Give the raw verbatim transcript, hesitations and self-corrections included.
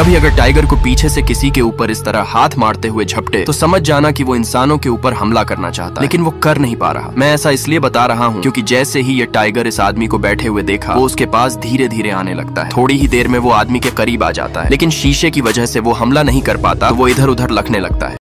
कभी अगर टाइगर को पीछे से किसी के ऊपर इस तरह हाथ मारते हुए झपटे तो समझ जाना कि वो इंसानों के ऊपर हमला करना चाहता है, लेकिन वो कर नहीं पा रहा। मैं ऐसा इसलिए बता रहा हूँ क्योंकि जैसे ही ये टाइगर इस आदमी को बैठे हुए देखा, वो उसके पास धीरे धीरे आने लगता है। थोड़ी ही देर में वो आदमी के करीब आ जाता है, लेकिन शीशे की वजह से वो हमला नहीं कर पाता, तो वो इधर उधर लखने लगता है।